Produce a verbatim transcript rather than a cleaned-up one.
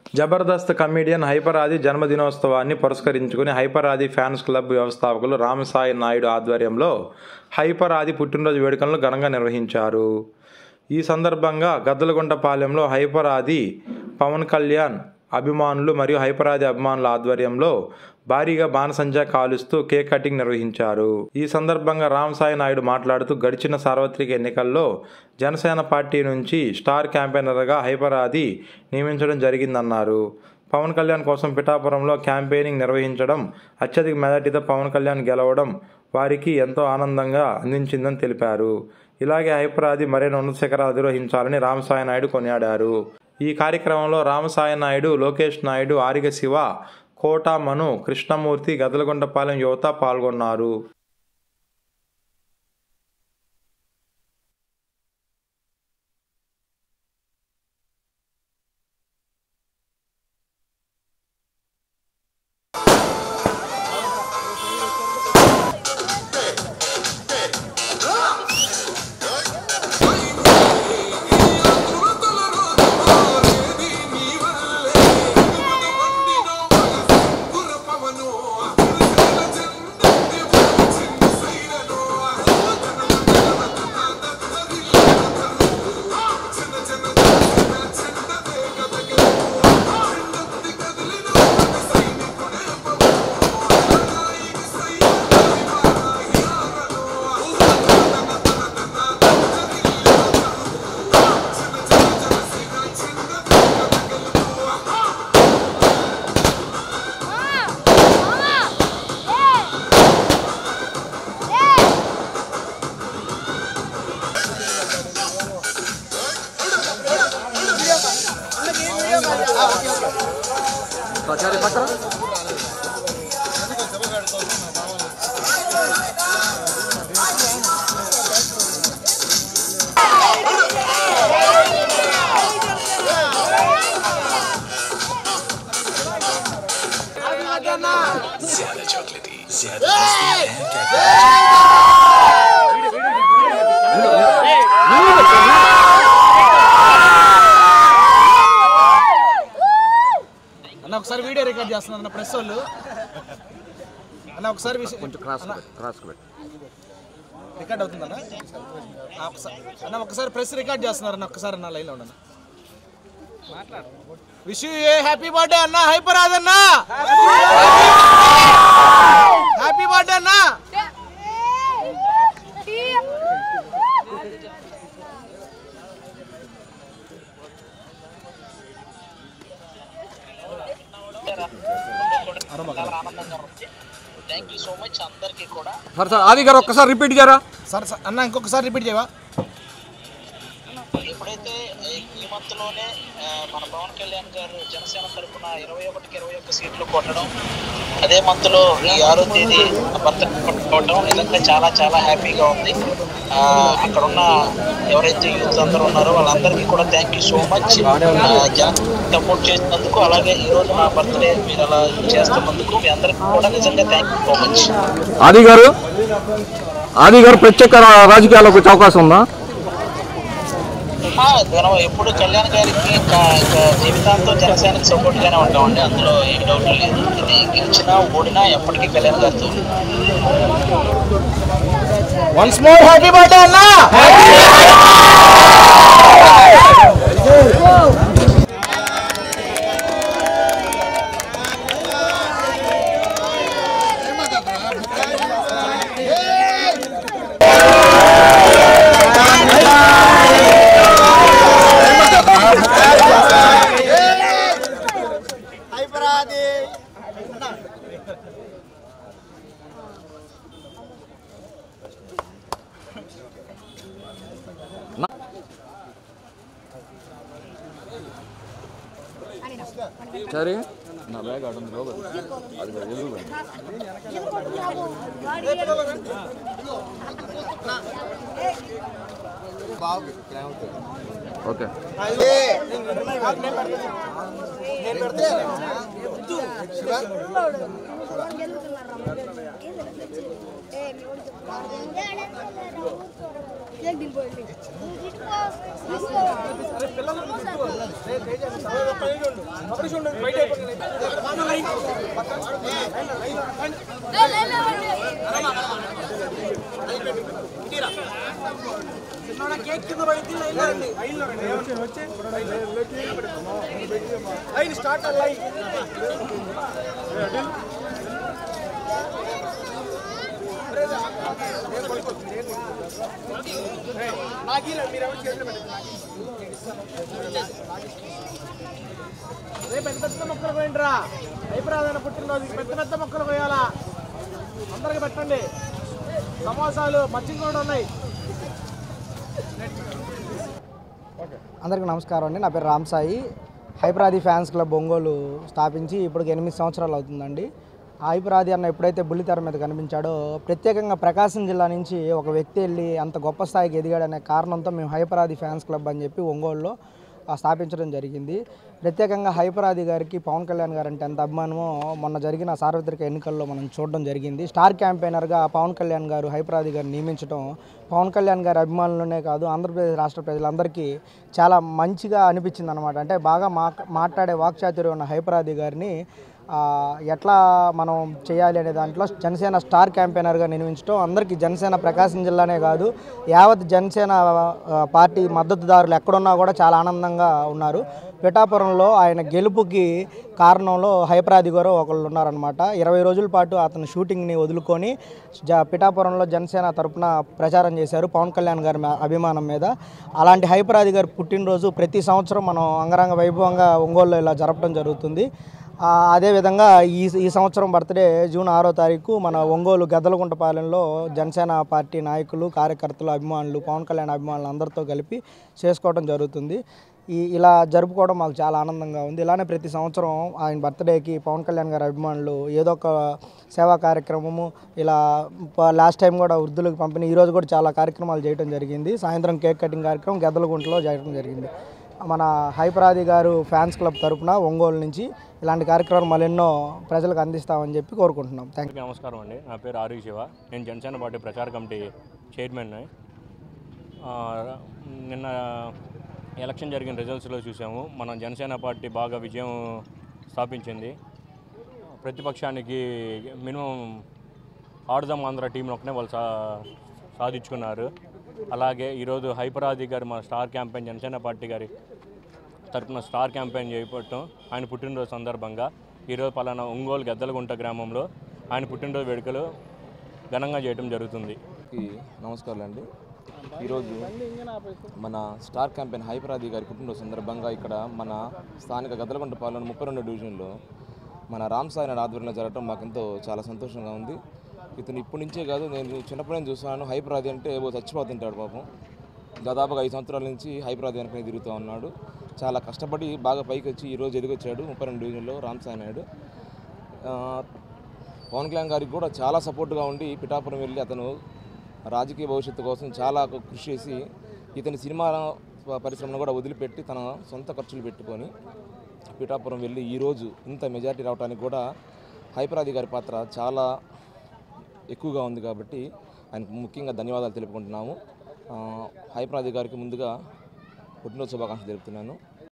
Jabardasth comedian hyper ఆది జన్మదినోత్సవాన్ని పురస్కరించుకుని hyper ఆది ఫ్యాన్స్ క్లబ్ వ్యవస్థాపకులు రామసాయి నాయుడు ఆధ్వర్యంలో హైపర్ ఆది పుట్టినరోజు వేడుకలను ఘనంగా నిర్వహించారు. ఈ సందర్భంగా గద్దలగుంటపాలెంలో హైపర్ ఆది పవన్ కళ్యాణ్ అభిమానులు మరియు హైపర్ ఆది అభిమానుల ఆధ్వర్యంలో భారీగా బాణసంచా కాలుస్తూ కేక్ కటింగ్ నిర్వహించారు. ఈ సందర్భంగా రామసాయి నాయుడు మాట్లాడుతూ గడిచిన సార్వత్రిక ఎన్నికల్లో జనసేన పార్టీ నుంచి స్టార్ క్యాంపెయినర్గా హైపర్ ఆది నియమించడం జరిగిందన్నారు. పవన్ కళ్యాణ్ కోసం పిఠాపురంలో క్యాంపెయినింగ్ నిర్వహించడం, అత్యధిక మెజార్టీతో పవన్ కళ్యాణ్ గెలవడం వారికి ఎంతో ఆనందంగా అందించిందని తెలిపారు. ఇలాగే హైపర్ ఆది మరిన్ని ఉన్నత శిఖరాలు అధిరోహించాలని రామసాయి నాయుడు కొనియాడారు. ఈ కార్యక్రమంలో రామసాయి నాయుడు, లోకేష్ నాయుడు, ఆరిగ శివ, కోట మను, కృష్ణమూర్తి, గద్దలగుంటపాలెం యువత పాల్గొన్నారు. cari pakar ज़्यादा चॉकलेटी ज़्यादा అన్న ఒకసారి వీడియో రికార్డ్ చేస్తున్నారు అన్న ప్రెస్ వాళ్ళు అన్న ఒకసారి కొంచెం క్రాస్ క్రాస్ రికార్డ్ అవుతుందన్న అన్న ఒకసారి ప్రెస్ రికార్డ్ చేస్తున్నారు అన్న ఒక్కసారి అన్న లైన్లో ఉండన్న wish you a happy birthday అన్న హైపర్ ఆది అన్న హ్యాపీ బర్త్డే అన్న థ్యాంక్ యూ సో మచ్ అందరికీ కూడా. సార్ సార్ ఆది గారు ఒక్కసారి రిపీట్ చేయరా సార్ అన్న ఇంకొకసారి రిపీట్ చేయవా? ఎప్పుడైతే ఈ మంత్లోనే మన పవన్ కళ్యాణ్ గారు జనసేన తరఫున ఇరవై ఒకటికి ఇరవై ఒక్క సీట్లు కొట్టడం, అదే మంత్లో ఈ ఆరో తేదీ భర్త కొట్టుకోవడం నిజంగా చాలా చాలా హ్యాపీగా ఉంది. అక్కడున్న ఎవరైతే యూత్ అందరూ ఉన్నారో వాళ్ళందరికీ కూడా thank you so much support చేసినందుకు. అలాగే ఈరోజు నా బర్త్డే మీరు అలా చేస్తున్నందుకు మీ అందరికీ కూడా నిజంగా థ్యాంక్ యూ సో మచ్. ఆది గారు ఆది గారు ప్రత్యేక రాజకీయాల్లోకి వచ్చే అవకాశం ఉందా? మనం ఎప్పుడు కళ్యాణ్ గారికి జీవితాంతం జనసేనకి సపోర్ట్ గానే ఉంటామండి, అందులో ఏమి డౌట్ లేదు. ఇది గెలిచినా ఓడినా ఎప్పటికీ కళ్యాణ్ గారితో. వన్స్ మోర్ హ్యాపీ బర్త్డే అన్న. సరే నా బ్యాగ్ ఆడుంది లోపల అది ఎదురు ఓకే కేక్ కింద పడింది లైన్ స్టార్ట్ లైన్ పెద్ద పెద్ద మొక్కలు పోయిండ్రా అయిపోరాదన్న పుట్టినరోజు పెద్ద పెద్ద మొక్కలు పోయాలా అందరికి పెట్టండి సమోసాలు మజ్జిగ కూడా ఉన్నాయి. అందరికీ నమస్కారం అండి. నా పేరు రామ్ సాయి. హైపరాది ఫ్యాన్స్ క్లబ్ ఒంగోలు స్థాపించి ఇప్పటికి ఎనిమిది సంవత్సరాలు అవుతుందండి. హైపరాది అన్న ఎప్పుడైతే బుల్లితెర మీద కనిపించాడో ప్రత్యేకంగా ప్రకాశం జిల్లా నుంచి ఒక వ్యక్తి వెళ్ళి అంత గొప్ప స్థాయికి ఎదిగాడనే కారణంతో మేము హైపరాది ఫ్యాన్స్ క్లబ్ అని చెప్పి ఒంగోలులో స్థాపించడం జరిగింది. ప్రత్యేకంగా హైపరాది గారికి పవన్ కళ్యాణ్ గారు అంటే ఎంత అభిమానమో మొన్న జరిగిన సార్వత్రిక ఎన్నికల్లో మనం చూడడం జరిగింది. స్టార్ క్యాంపెయినర్గా పవన్ కళ్యాణ్ గారు హైపరాది గారిని నియమించడం పవన్ కళ్యాణ్ గారి అభిమానులనే కాదు ఆంధ్రప్రదేశ్ రాష్ట్ర ప్రజలందరికీ చాలా మంచిగా అనిపించింది అనమాట. అంటే బాగా మా మాట్లాడే వాక్చాతుర్యం ఉన్న హైపరాది గారిని ఎట్లా మనం చేయాలి అనే దాంట్లో జనసేన స్టార్ క్యాంపెయినర్గా నియమించడం అందరికీ జనసేన ప్రకాశం జిల్లానే కాదు యావత్ జనసేన పార్టీ మద్దతుదారులు ఎక్కడున్నా కూడా చాలా ఆనందంగా ఉన్నారు. పిఠాపురంలో ఆయన గెలుపుకి కారణంలో హైపరాది గారు ఒకళ్ళు ఉన్నారనమాట. ఇరవై రోజుల పాటు అతను షూటింగ్ని వదులుకొని జ పిఠాపురంలో జనసేన తరపున ప్రచారం చేశారు పవన్ కళ్యాణ్ గారి అభిమానం మీద. అలాంటి హైపరాది గారి పుట్టినరోజు ప్రతి సంవత్సరం మనం అంగరంగ వైభవంగా ఒంగోలులో ఇలా జరపడం జరుగుతుంది. అదేవిధంగా ఈ ఈ సంవత్సరం బర్త్డే జూన్ ఆరో తారీఖు మన ఒంగోలు గద్దలగుంటపాలెంలో జనసేన పార్టీ నాయకులు కార్యకర్తలు అభిమానులు పవన్ కళ్యాణ్ అభిమానులు అందరితో కలిపి చేసుకోవడం జరుగుతుంది. ఈ ఇలా జరుపుకోవడం మాకు చాలా ఆనందంగా ఉంది. ఇలానే ప్రతి సంవత్సరం ఆయన బర్త్డేకి పవన్ కళ్యాణ్ గారి అభిమానులు ఏదో ఒక సేవా కార్యక్రమము ఇలా లాస్ట్ టైం కూడా వృద్ధులకు పంపిణీ ఈరోజు కూడా చాలా కార్యక్రమాలు చేయడం జరిగింది. సాయంత్రం కేక్ కటింగ్ కార్యక్రమం గద్దలగుంటలో చేయడం జరిగింది. మన హైపరాది గారు ఫ్యాన్స్ క్లబ్ తరపున ఒంగోలు నుంచి ఇలాంటి కార్యక్రమాలు మరెన్నో ప్రజలకు అందిస్తామని చెప్పి కోరుకుంటున్నాం. Thank you. నమస్కారం అండి. నా పేరు ఆర్వి శివ. నేను జనసేన పార్టీ ప్రచార కమిటీ చైర్మన్ని. నిన్న ఎలక్షన్ జరిగిన రిజల్ట్స్లో చూసాము మన జనసేన పార్టీ బాగా విజయం స్థాపించింది. ప్రతిపక్షానికి మినిమం ఆడుదాం ఆంధ్ర టీంను ఒకనే వాళ్ళు సా సాధించుకున్నారు. అలాగే ఈరోజు హైపరాది గారు మన స్టార్ క్యాంపెయిన్ జనసేన పార్టీ గారి తరఫున స్టార్ క్యాంపెయిన్ చేపట్టడం ఆయన పుట్టినరోజు సందర్భంగా ఈరోజు పలానా ఒంగోలు గద్దలగుంట గ్రామంలో ఆయన పుట్టినరోజు వేడుకలు ఘనంగా చేయడం జరుగుతుంది. నమస్కారం అండి. ఈరోజు మన స్టార్ క్యాంపెయిన్ హైపరాది గారి పుట్టినరోజు సందర్భంగా ఇక్కడ మన స్థానిక గద్దలగుంటపాలెం ముప్పై రెండు డివిజన్లో మన రామ్ సాయి నాయుడు ఆధ్వర్యంలో జరగడం మాకెంతో చాలా సంతోషంగా ఉంది. ఇతను ఇప్పటి నుంచే కాదు, నేను చిన్నప్పటి నుంచి చూస్తున్నాను. హైపరాది అంటే ఏవో చచ్చిపోతుంటాడు పాపం. దాదాపుగా ఐదు సంవత్సరాల నుంచి హైపరాది వెనకనే తిరుగుతూ ఉన్నాడు. చాలా కష్టపడి బాగా పైకి వచ్చి ఈరోజు ఎదిగొచ్చాడు ముప్పై రెండు డివిజన్లో రామ్ సాయి నాయుడు. పవన్ కళ్యాణ్ గారికి కూడా చాలా సపోర్ట్గా ఉండి పిఠాపురం వెళ్ళి అతను రాజకీయ భవిష్యత్తు కోసం చాలా కృషి చేసి ఇతని సినిమా పరిశ్రమను కూడా వదిలిపెట్టి తన సొంత ఖర్చులు పెట్టుకొని పిఠాపురం వెళ్ళి ఈరోజు ఇంత మెజారిటీ రావడానికి కూడా హైపరాది గారి పాత్ర చాలా ఎక్కువగా ఉంది. కాబట్టి ఆయనకు ముఖ్యంగా ధన్యవాదాలు తెలుపుకుంటున్నాము. హైపరాది గారికి ముందుగా పుట్టినరోజు శుభాకాంక్షలు తెలుపుతున్నాను.